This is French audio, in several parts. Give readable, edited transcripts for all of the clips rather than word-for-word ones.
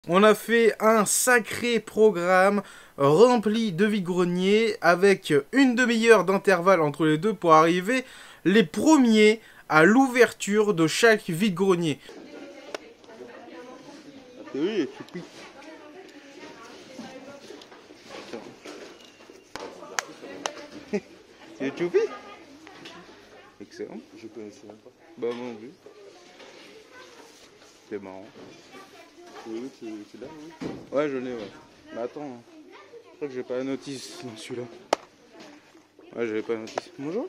On a fait un sacré programme rempli de vide-greniers avec une demi-heure d'intervalle entre les deux pour arriver les premiers à l'ouverture de chaque vide-grenier. Oui, choupi. C'est choupi. Excellent. Je connaissais même pas. Bah moi non plus. C'est marrant. Oui, c'est là, oui. Ouais, je l'ai, ouais. Mais attends, je crois que j'ai pas la notice dans celui-là. Ouais, j'avais pas la notice. Bonjour.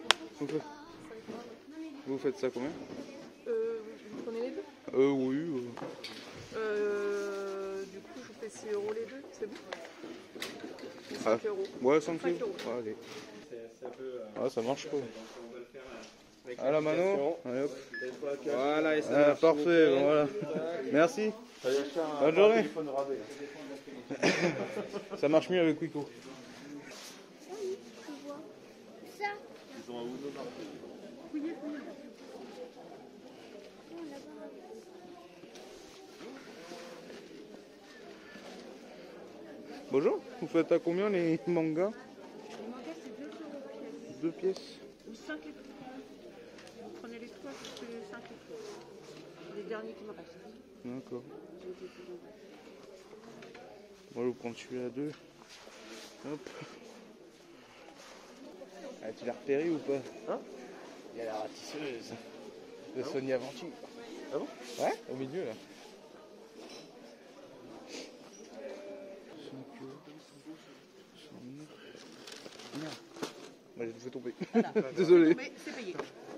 Vous faites ça combien? Vous prenez les deux? Oui. Du coup, je vous fais 6 € les deux, c'est bon? 5 euros. Ouais, 5 5 euros. euros. Allez. Ah, ça marche pas. Ah la mano. Allez, hop. Voilà, et ça Ah, marche. parfait, bon, voilà. Merci. Bonne journée. Ça marche mieux avec Wiko. Bonjour, vous faites à combien les mangas? Les mangas, c'est 2 € pièce. 2 pièces. Ou 5 et 3. Vous prenez les 3, c'est 5 et 3. Les derniers qui me restent. D'accord. Moi je vais prendre celui-là à 2. Hop. Ah, tu l'as repéré ou pas? Hein? Il y a la ratisseuse de Sonia Venture. Ah bon? Ouais, au milieu là. Merde. Moi j'ai tout fait tomber. Voilà. Désolé. Mais c'est payé.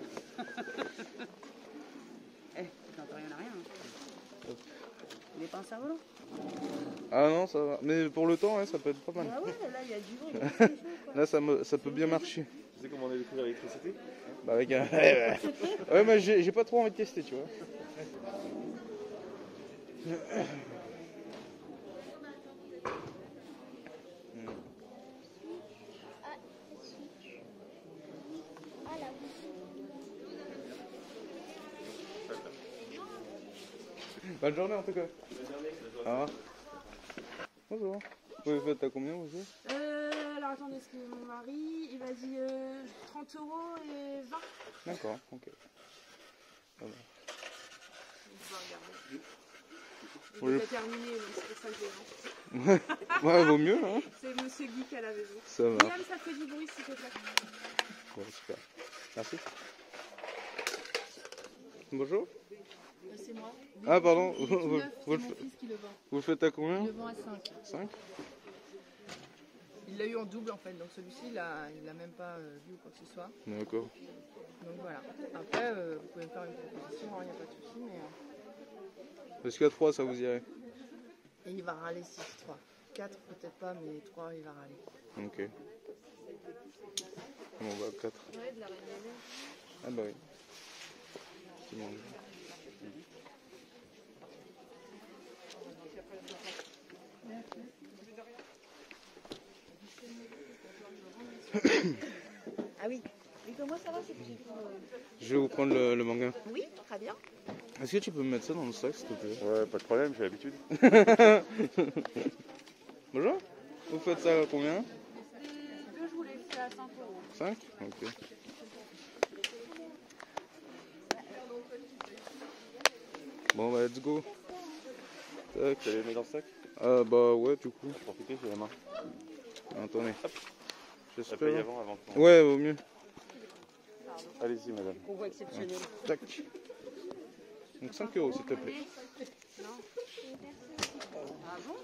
T'entends rien à rien. Il n'est pas un cerf-volant? Ah non, ça va. Mais pour le temps, ouais, ça peut être pas mal. Ah ouais, là, il y a du vent, il y a quelque chose, quoi. Là, ça peut bien marcher. Tu sais comment on a découvert l'électricité? Bah avec un... ouais, mais j'ai pas trop envie de tester, tu vois. Bonne journée en tout cas. Au revoir. Bonjour. Vous faites à combien vous aussi? Alors attendez, parce que mon mari, il m'a dit 30 € et 20. D'accord, ok. Voilà. On va regarder. Oui. Il est déjà terminé, donc c'est pour ça que j'ai Ouais, vaut mieux, hein. C'est Monsieur Geek à la maison. Ça va. Madame, ça fait du bruit, s'il te plaît. Bon, super. Merci. Bonjour. C'est moi. Ah, pardon. C'est mon fils qui le vend. Vous le faites à combien? Il le vend à 5. 5? Il l'a eu en double en fait, donc celui-ci il l'a même pas vu ou quoi que ce soit. D'accord. Donc voilà. Après, vous pouvez me faire une proposition, il n'y a pas de souci, mais. Est-ce qu'à 3 ça vous irait? Et il va râler 6, 3. 4 peut-être pas, mais 3 il va râler. Ok. Bon, bah 4. Ouais, de la reine des neiges. Ah bah oui. C'est bon. Ah oui. Et comment ça va c'est petit Je vais vous prendre le manga. Oui, très bien. Est-ce que tu peux me mettre ça dans le sac s'il te plaît? Ouais, pas de problème, j'ai l'habitude. Bonjour. Vous faites ça à combien? Les deux, je vous les fais à 5 €. 5? Ok. Bon bah let's go. Tac. Tu les mets dans le sac? Bah ouais du coup. Profitez, j'ai la main. Attendez. Ça J'espère. paye avant que... Ouais, vaut mieux. Allez-y, madame. Convoi exceptionnel. Tac. Donc 5 € s'il te plaît. Ah bon?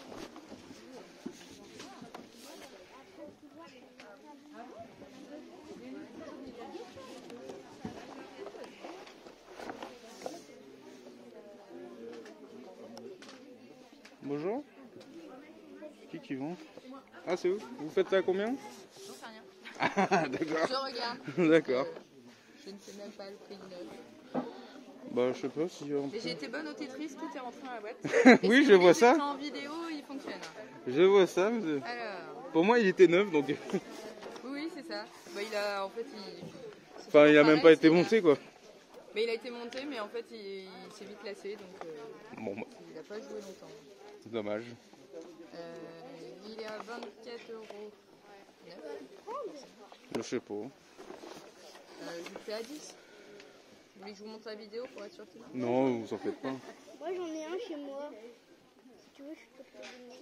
Bonjour. Qui vend? Ah c'est vous? Vous faites ça à combien? J'en sais rien. Ah d'accord. Je regarde. D'accord. Je ne sais même pas le prix neuf. Bah je sais pas si... Et j'ai été bonne au Tetris, tout est rentré dans la boîte. Oui, je vois ça. En vidéo, il fonctionne. Je vois ça. Alors, Pour moi il était neuf donc... oui, c'est ça. Bah, il a, en fait, Enfin il a même pas été monté quoi. Mais il a été monté, mais en fait, il s'est vite lassé, donc Bon, bah, il n'a pas joué longtemps. Dommage. Il est à 24,9 €. Je sais pas. Je le fais à 10. Vous voulez que je vous montre la vidéo pour être sûr qu'il marche? Non, vous en faites pas. Moi j'en ai un chez moi. Si tu veux, je peux te le donner.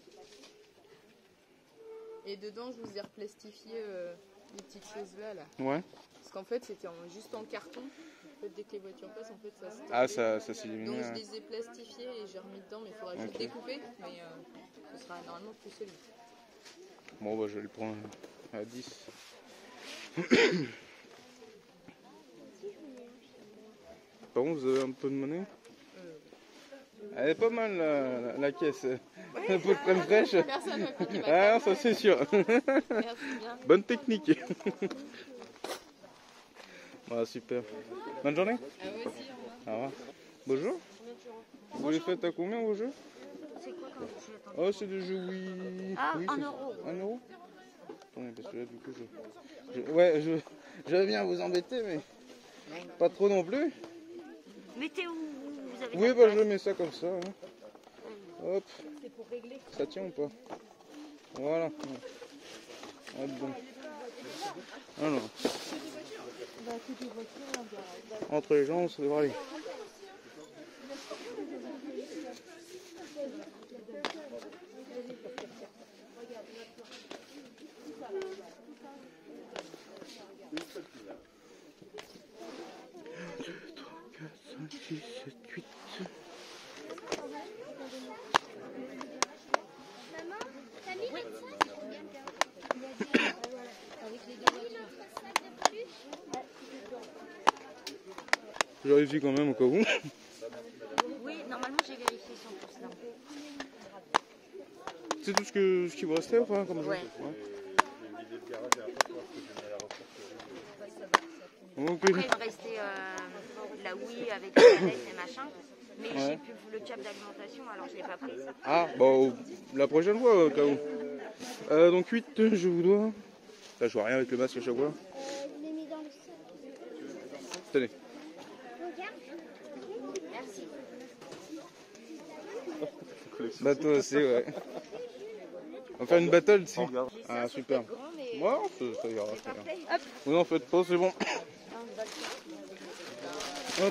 Et dedans, je vous ai replastifié les petites choses là. Ouais. Parce qu'en fait, c'était juste en carton. En fait, dès que les voitures passent, en fait, ça se Ah, ça s'élimine. Donc je les ai plastifiés et j'ai remis dedans, mais il faudra juste découper. Mais ce sera normalement plus solide. Bon, bah, je vais le prendre à 10. Par contre, vous avez un peu de monnaie? Elle est pas mal la caisse. Un peu de crème fraîche. Personne n'a piqué ma Ah, ça c'est sûr. Merci bien. Bonne technique. Voilà, super. Bonne journée. À vous aussi, au revoir. Au revoir. Bonjour. Vous les faites à combien vos jeux? C'est quoi comme jeu? Oh, c'est des jeux oui. Ah, oui, 1 c'est- euro. 1 euro? Attendez, parce que là, du coup, ouais, je veux bien vous embêter, mais pas trop non plus. Mettez où vous avez Oui, la bah, place. je mets ça comme ça. Hein. Hop. Ça tient ou pas? Voilà. Hop, bon. Alors. Entre les gens, ça devrait aller. Maman, t'as mis 25? Avec les deux voitures. De plus? Je vérifie quand même au cas où. Oui, normalement j'ai vérifié 100%. C'est tout ce qui vous restait ou pas comme jeu? Ouais. Ok. Après il me restait la Wii avec les manettes et machin. Mais j'ai plus le câble d'alimentation, alors je l'ai pas pris. Ah, bon, la prochaine fois au cas où. Donc 8, je vous dois. Là, je vois rien avec le masque à chaque fois. Je l'ai mis dans le sac. Tenez. Regarde. Merci. Bah, toi aussi, ouais. On va faire une battle, si. Ah, super. Grand, mais Moi, ça ira. c'est ça ira. parfait. Hop. Vous en faites pas, c'est bon. Hop.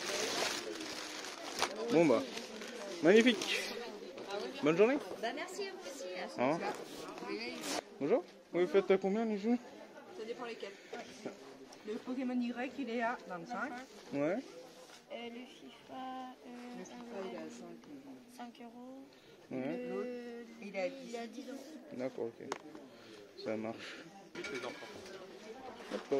Bon, bah. Magnifique. Bonne journée. Bah merci à vous aussi. Au revoir. Bonjour. Vous faites à combien les jeux? Ça dépend lesquels. Le Pokémon Y, il est à 25. Ouais. Le FIFA, Le FIFA, il est à 5. 5 euros. Ouais. L'autre, il est à 10. Il est à 10 euros. D'accord, ok. Ça marche. Hop là.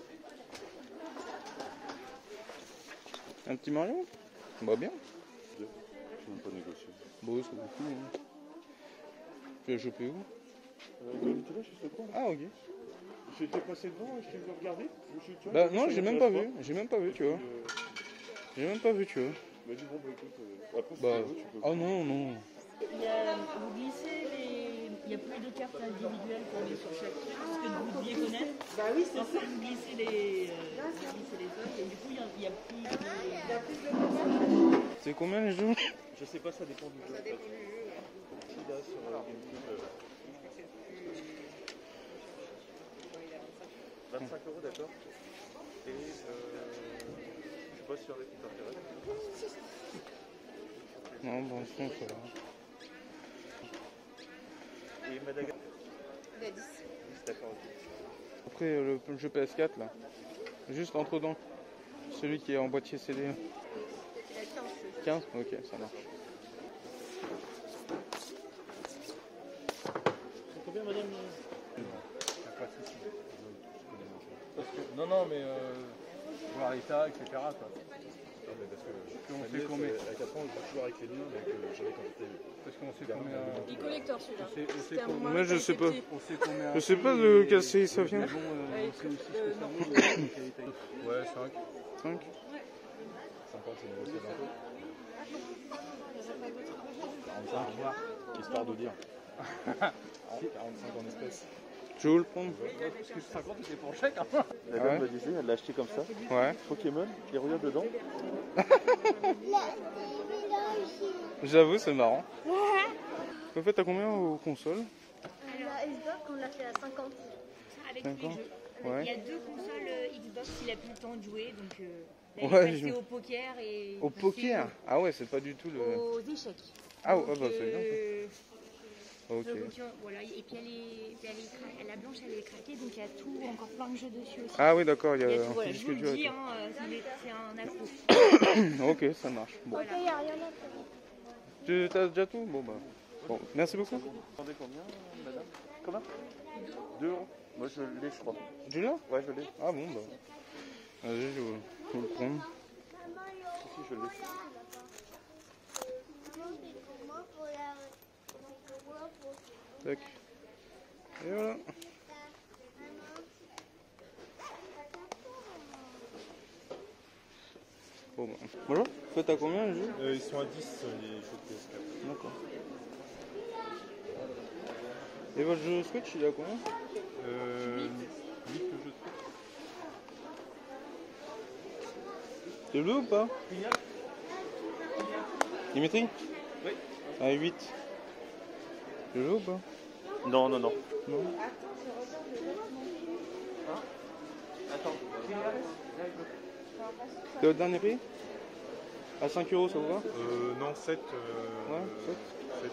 Un petit Mario? Bah bien. Je ne peux pas négocier. Bon, c'est beaucoup. Hein. Tu l'as chopé où? Tu vois, juste le coin. Ah, ok. J'étais passé devant et je t'ai vu regarder. Bah non, j'ai même pas vu. J'ai même pas vu, tu vois. J'ai même pas vu, tu vois. Il m'a dit, bon, bah écoute, après, si Bah. tu veux, tu peux. Oh non, non. Vous glissez il n'y a plus de cartes individuelles qu'on met sur chaque truc, ce que vous deviez connaître. Bah oui, c'est En ça. fait, vous glissez les feuilles et du coup, il n'y a plus de... C'est combien les jeux? Je sais pas, ça dépend du jeu. Ça dépend du jeu. Là, sur GameCube. 25 euros, d'accord. Et je sais pas s'il y en a qui t'intéressent. Non, bon, je pense que ça va. Et Madagascar. Il est à 10. D'accord, ok. Après, le jeu PS4, là. Juste entre dents. Celui qui est en boîtier CD. Il est à 15. 15? Ok, ça marche. C'est combien, madame? Non, non, mais voir l'état, etc. Quoi. Non, mais parce que on ma sait nièce, combien. à 4 ans, elle joue toujours avec les miens, donc j'avais quand j'étais. Parce qu'on sait combien. Il est collector celui-là. On sait C'était à mon combien. mari Moi, je quand il sais était pas. petit. On sait combien. Je sais pas de quelle série ça vient. Mais bon, on sait aussi ce que ça non. vaut, la qualité. Ouais, 5. 5? 50, c'est négocié d'un peu. 45, Histoire de dire. 45 en espèces. Je vais vous le prendre. parce que 50 c'était pour chèque. Hein. La Ah dame ouais me disait, elle l'a acheté comme ça. Ouais. Pokémon, et regarde dedans. J'avoue, c'est marrant. En fait, t'as combien aux consoles? La Xbox, on l'a fait à 50. Avec tous les jeux. Ouais. Il y a 2 consoles Xbox, il a plus le temps de jouer, donc là, il Ouais, est passé au poker et... Au poker? Ah ouais, c'est pas du tout le... Aux échecs. Ah Donc, ouais, bah c'est bien. Ok. Voilà. Et puis la blanche elle est craquée, donc il y a tout, encore plein de jeux dessus aussi. Ah oui, d'accord, il y a tout, un voilà, petit je vous disque le dur et dis, tout. hein, c'est un accro. Ok, ça marche. Bon. Ok, il n'y a rien à faire. Tu as déjà tout? Bon, bah. Bon, merci beaucoup. Vous demandez combien, madame? Comment? 2 €. Moi, je l'ai, je crois. Tu l'as? Ouais, je l'ai. Ah bon, bah. Vas-y, je vais le prendre. Si, je l'ai. Tac. Et voilà. Bon, bah. Bonjour. Toi, t'as combien les jeux? Ils sont à 10 les jeux de PS4. D'accord. Et votre jeu Switch, il est à combien? 8 le jeu de Switch. Tu le veux ou pas? Dimitri? Oui. Ah, 8. Tu le veux ou pas? Non, non, non. Non. Attends. C'est au dernier prix? À 5 €, ça vous va? Non, 7. Ouais, 7. 7.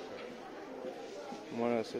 Voilà, 7.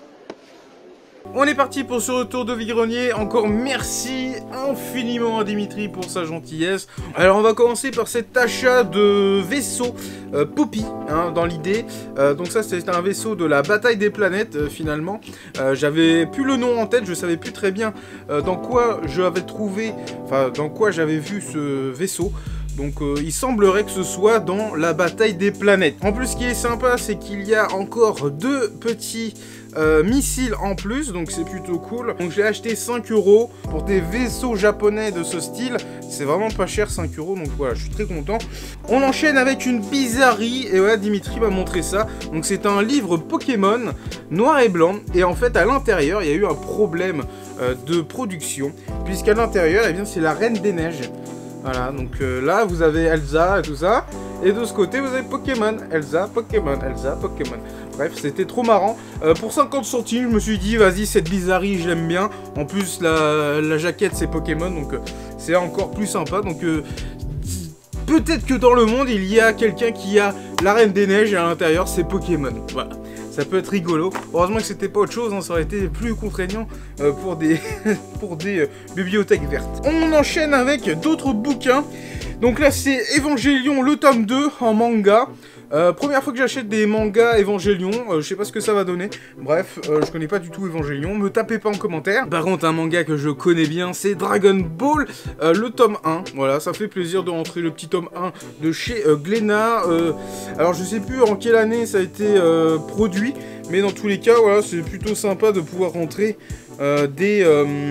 On est parti pour ce retour de vide-grenier. Encore merci infiniment à Dimitri pour sa gentillesse. Alors on va commencer par cet achat de vaisseau Poppy, hein, dans l'idée. Donc ça c'est un vaisseau de la bataille des planètes finalement. J'avais plus le nom en tête, je savais plus très bien dans quoi j'avais trouvé, enfin dans quoi j'avais vu ce vaisseau. Donc il semblerait que ce soit dans la bataille des planètes. En plus ce qui est sympa c'est qu'il y a encore 2 petits missiles en plus, donc c'est plutôt cool. Donc j'ai acheté 5 € pour des vaisseaux japonais de ce style. C'est vraiment pas cher, 5 €, donc voilà, je suis très content. On enchaîne avec une bizarrerie, et voilà, Dimitri m'a montré ça. Donc c'est un livre Pokémon, noir et blanc, et en fait à l'intérieur, il y a eu un problème de production, puisqu'à l'intérieur, eh bien c'est la Reine des Neiges. Voilà, donc là vous avez Elsa et tout ça, et de ce côté vous avez Pokémon, Elsa, Pokémon, Elsa, Pokémon. Bref, c'était trop marrant. Pour 50 centimes, je me suis dit, vas-y, cette bizarrerie, je l'aime bien. En plus, la jaquette, c'est Pokémon, donc c'est encore plus sympa. Donc peut-être que dans le monde, il y a quelqu'un qui a la Reine des Neiges, et à l'intérieur, c'est Pokémon. Voilà. Ça peut être rigolo. Heureusement que c'était pas autre chose, hein, ça aurait été plus contraignant pour des, pour des bibliothèques vertes. On enchaîne avec d'autres bouquins. Donc là, c'est Evangelion, le tome 2 en manga. Première fois que j'achète des mangas Evangelion, je sais pas ce que ça va donner. Bref, je connais pas du tout Evangelion, me tapez pas en commentaire. Par contre, un manga que je connais bien, c'est Dragon Ball, le tome 1. Voilà, ça fait plaisir de rentrer le petit tome 1 de chez Glénat. Alors je sais plus en quelle année ça a été produit, mais dans tous les cas, voilà, c'est plutôt sympa de pouvoir rentrer des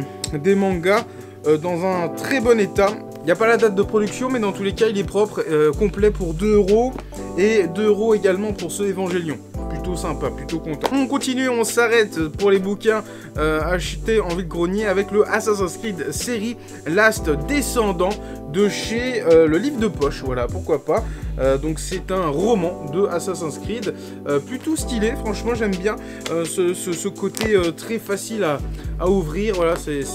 mangas dans un très bon état. Il n'y a pas la date de production, mais dans tous les cas, il est propre, complet pour 2 €, et 2 € également pour ce Evangelion. Plutôt sympa, plutôt content. On continue, on s'arrête pour les bouquins achetés en vide-grenier avec le Assassin's Creed série Last Descendant de chez le livre de poche, voilà, pourquoi pas. Donc c'est un roman de Assassin's Creed, plutôt stylé, franchement j'aime bien ce côté très facile à ouvrir, voilà,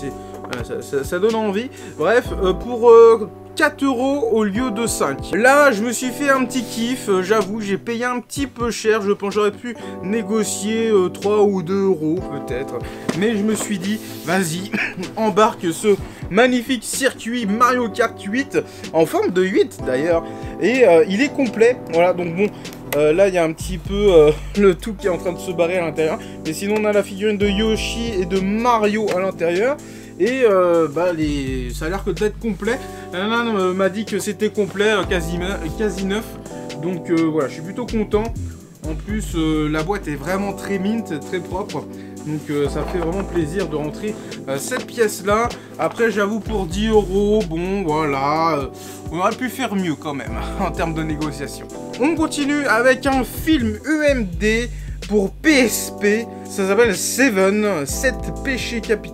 ça donne envie. Bref, pour 4 € au lieu de 5. Là, je me suis fait un petit kiff, j'avoue, j'ai payé un petit peu cher, je pense que j'aurais pu négocier 3 ou 2 € peut-être. Mais je me suis dit, vas-y, embarque ce magnifique circuit Mario Kart 8, en forme de 8 d'ailleurs, et il est complet, voilà, donc bon... là il y a un petit peu le tout qui est en train de se barrer à l'intérieur, mais sinon on a la figurine de Yoshi et de Mario à l'intérieur. Et ça a l'air d'être complet. L'un m'a dit que c'était complet, quasi neuf. Donc voilà, je suis plutôt content. En plus, la boîte est vraiment très mint, très propre. Donc ça fait vraiment plaisir de rentrer cette pièce-là. Après, j'avoue, pour 10 €, bon, voilà. On aurait pu faire mieux quand même, en termes de négociation. On continue avec un film UMD pour PSP. Ça s'appelle Seven, 7 péchés capitaux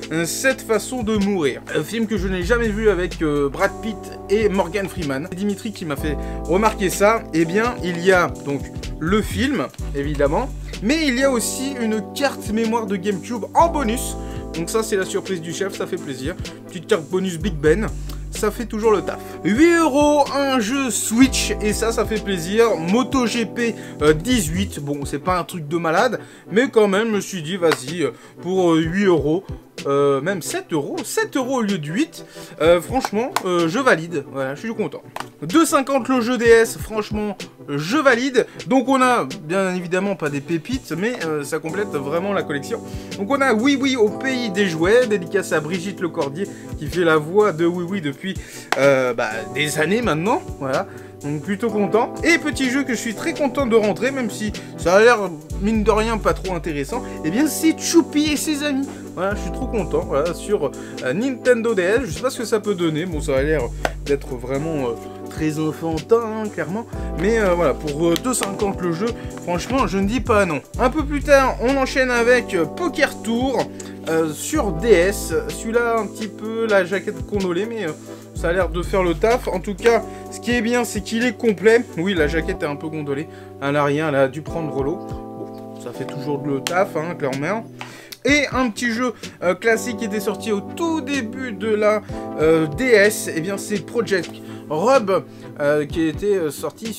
Cette façon de mourir. Un film que je n'ai jamais vu avec Brad Pitt et Morgan Freeman. C'est Dimitri qui m'a fait remarquer ça. Eh bien, il y a donc le film, évidemment, mais il y a aussi une carte mémoire de GameCube en bonus. Donc ça, c'est la surprise du chef, ça fait plaisir. Petite carte bonus Big Ben. Ça fait toujours le taf. 8 €, un jeu Switch, et ça fait plaisir. MotoGP 18, bon, c'est pas un truc de malade, mais quand même, je me suis dit, vas-y, pour 8 €, même 7 €, 7 € au lieu de 8, franchement, je valide, voilà, je suis content. 2,50 € le jeu DS, franchement, je valide. Donc on a, bien évidemment, pas des pépites, mais ça complète vraiment la collection. Donc on a Oui Oui au pays des jouets, dédicace à Brigitte Lecordier, qui fait la voix de Oui Oui depuis des années maintenant, voilà. Donc plutôt content. Et petit jeu que je suis très content de rentrer, même si ça a l'air, mine de rien, pas trop intéressant. Et bien c'est Choupi et ses amis. Voilà, je suis trop content, voilà, sur Nintendo DS. Je sais pas ce que ça peut donner. Bon, ça a l'air d'être vraiment très enfantin, hein, clairement. Mais voilà, pour 2,50 € le jeu, franchement, je ne dis pas non. Un peu plus tard, on enchaîne avec Poker Tour sur DS. Celui-là, un petit peu la jaquette condolée, mais ça a l'air de faire le taf. En tout cas, ce qui est bien, c'est qu'il est complet. Oui, la jaquette est un peu gondolée. Elle n'a rien, elle a dû prendre l'eau. Bon, ça fait toujours le taf, hein, clairement. Et un petit jeu classique qui était sorti au tout début de la DS, et bien c'est Project Rob qui a été sorti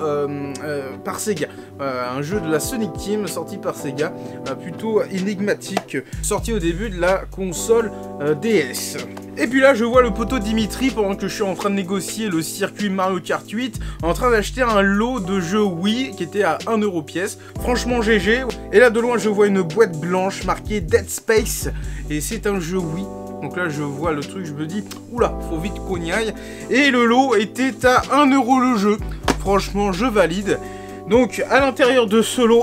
par Sega. Un jeu de la Sonic Team sorti par Sega, plutôt énigmatique, sorti au début de la console DS. Et puis là, je vois le poteau Dimitri, pendant que je suis en train de négocier le circuit Mario Kart 8, en train d'acheter un lot de jeux Wii qui était à 1 € pièce. Franchement, GG. Et là, de loin, je vois une boîte blanche marquée Dead Space, et c'est un jeu Wii. Donc là, je vois le truc, je me dis, oula, faut vite qu'on y aille. Et le lot était à 1 € le jeu. Franchement, je valide. Donc, à l'intérieur de ce lot...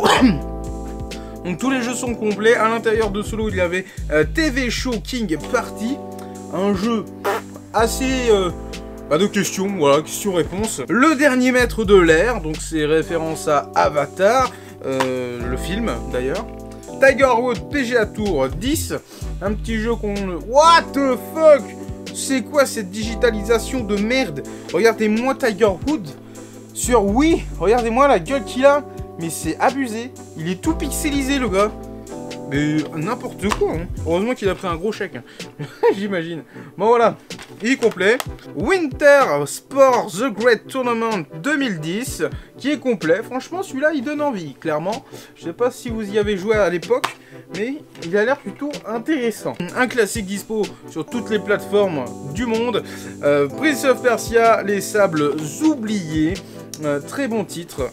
Donc, tous les jeux sont complets. À l'intérieur de ce lot, il y avait TV Show King Party. Un jeu assez... de questions, voilà, questions-réponses. Le dernier maître de l'air, donc c'est référence à Avatar, le film, d'ailleurs. Tiger Road PGA Tour 10, un petit jeu qu'on... What the fuck? C'est quoi cette digitalisation de merde? Regardez-moi Tiger Wood sur Wii, regardez-moi la gueule qu'il a. Mais c'est abusé, il est tout pixelisé le gars. Mais n'importe quoi, hein. Heureusement qu'il a pris un gros chèque, hein. J'imagine. Bon voilà, il est complet. Winter Sports The Great Tournament 2010, qui est complet. Franchement, celui-là, il donne envie, clairement. Je sais pas si vous y avez joué à l'époque, mais il a l'air plutôt intéressant. Un classique dispo sur toutes les plateformes du monde. Prince of Persia, Les Sables Oubliés. Très bon titre.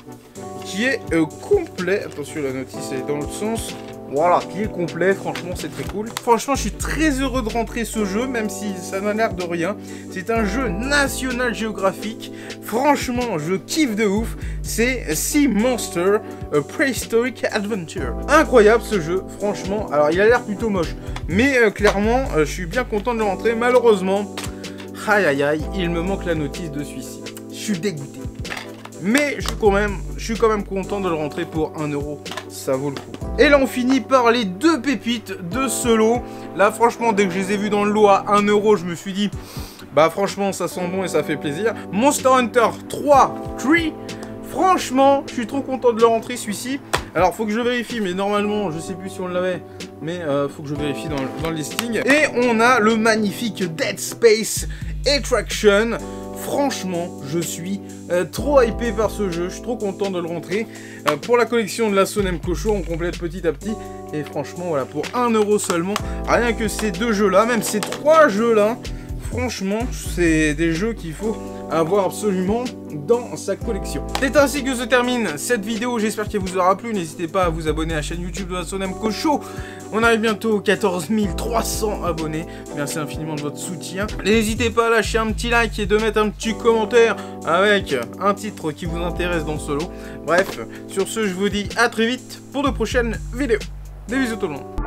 Qui est complet. Attention, la notice est dans l'autre sens. Voilà, qui est complet, franchement c'est très cool. Franchement je suis très heureux de rentrer ce jeu, même si ça n'a l'air de rien. C'est un jeu National Geographic. Franchement je kiffe de ouf. C'est Sea Monster A Prehistoric Adventure. Incroyable ce jeu, franchement. Alors il a l'air plutôt moche, mais clairement je suis bien content de le rentrer. Malheureusement, aïe aïe aïe, il me manque la notice de celui-ci. Je suis dégoûté. Mais je suis quand même content de le rentrer pour 1 €. Ça vaut le coup. Et là, on finit par les deux pépites de ce lot. Là, franchement, dès que je les ai vus dans le lot à 1 €, je me suis dit, bah franchement, ça sent bon et ça fait plaisir. Monster Hunter 3. Franchement, je suis trop content de le rentrer, celui-ci. Alors, faut que je vérifie, mais normalement, je sais plus si on l'avait. Mais faut que je vérifie dans le listing. Et on a le magnifique Dead Space Extraction. Franchement, je suis trop hypé par ce jeu, je suis trop content de le rentrer. Pour la collection de la Sonem Cocho, on complète petit à petit. Et franchement, voilà, pour 1 € seulement, rien que ces deux jeux-là, même ces trois jeux-là, franchement, c'est des jeux qu'il faut avoir absolument dans sa collection. C'est ainsi que se termine cette vidéo, j'espère qu'elle vous aura plu. N'hésitez pas à vous abonner à la chaîne YouTube de la Sonem Cocho. On arrive bientôt aux 14 300 abonnés. Merci infiniment de votre soutien. N'hésitez pas à lâcher un petit like et de mettre un petit commentaire avec un titre qui vous intéresse dans ce lot. Bref, sur ce, je vous dis à très vite pour de prochaines vidéos. Des bisous tout le monde.